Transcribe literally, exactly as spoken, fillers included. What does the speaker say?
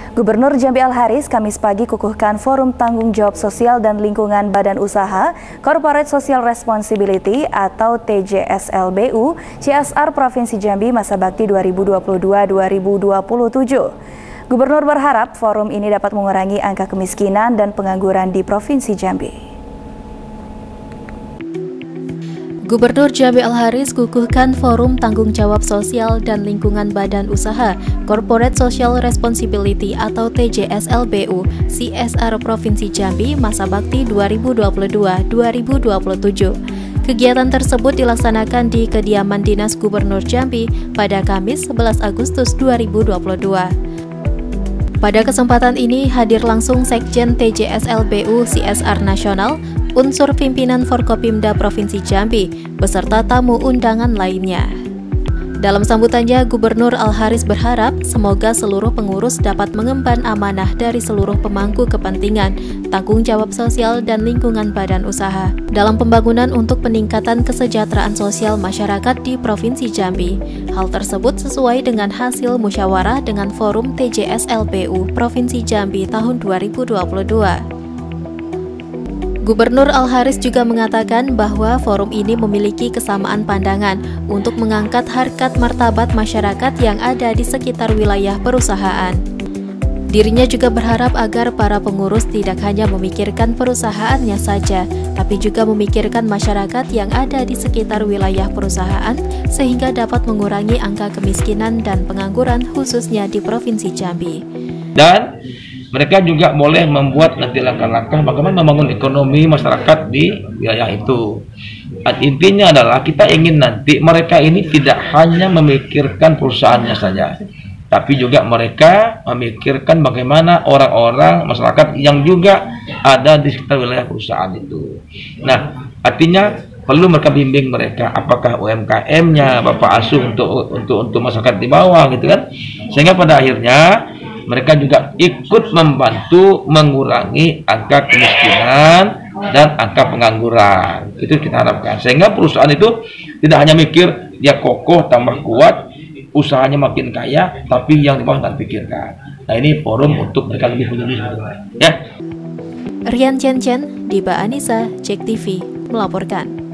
Gubernur Jambi Al-Haris Kamis pagi kukuhkan Forum Tanggung Jawab Sosial dan Lingkungan Badan Usaha Corporate Social Responsibility atau T J S L B U C S R Provinsi Jambi masa bakti dua ribu dua puluh dua sampai dua ribu dua puluh tujuh. Gubernur berharap forum ini dapat mengurangi angka kemiskinan dan pengangguran di Provinsi Jambi. Gubernur Jambi Al-Haris kukuhkan Forum Tanggung Jawab Sosial dan Lingkungan Badan Usaha Corporate Social Responsibility atau T J S L B U C S R Provinsi Jambi masa bakti dua ribu dua puluh dua sampai dua ribu dua puluh tujuh. Kegiatan tersebut dilaksanakan di kediaman Dinas Gubernur Jambi pada Kamis sebelas Agustus dua ribu dua puluh dua. Pada kesempatan ini hadir langsung Sekjen T J S L B U C S R Nasional, unsur pimpinan Forkopimda Provinsi Jambi, beserta tamu undangan lainnya. Dalam sambutannya, Gubernur Al-Haris berharap semoga seluruh pengurus dapat mengemban amanah dari seluruh pemangku kepentingan, tanggung jawab sosial dan lingkungan badan usaha dalam pembangunan untuk peningkatan kesejahteraan sosial masyarakat di Provinsi Jambi. Hal tersebut sesuai dengan hasil musyawarah dengan Forum T J S L B U Provinsi Jambi tahun dua ribu dua puluh dua. Gubernur Al-Haris juga mengatakan bahwa forum ini memiliki kesamaan pandangan untuk mengangkat harkat martabat masyarakat yang ada di sekitar wilayah perusahaan. Dirinya juga berharap agar para pengurus tidak hanya memikirkan perusahaannya saja, tapi juga memikirkan masyarakat yang ada di sekitar wilayah perusahaan sehingga dapat mengurangi angka kemiskinan dan pengangguran khususnya di Provinsi Jambi. Dan mereka juga boleh membuat nanti langkah-langkah bagaimana membangun ekonomi masyarakat di wilayah itu. Dan intinya adalah kita ingin nanti mereka ini tidak hanya memikirkan perusahaannya saja, tapi juga mereka memikirkan bagaimana orang-orang masyarakat yang juga ada di sekitar wilayah perusahaan itu. Nah, artinya perlu mereka bimbing mereka apakah U M K M-nya Bapak Asuh untuk untuk untuk masyarakat di bawah gitu kan, sehingga pada akhirnya mereka juga ikut membantu mengurangi angka kemiskinan dan angka pengangguran. Itu kita harapkan. Sehingga perusahaan itu tidak hanya mikir dia kokoh tambah kuat, usahanya makin kaya, tapi yang di bawah nggak pikirkan. Nah, ini forum untuk mereka lebih peduli. Ya. Rian Chen Chen, Diba Anissa, Cek T V melaporkan.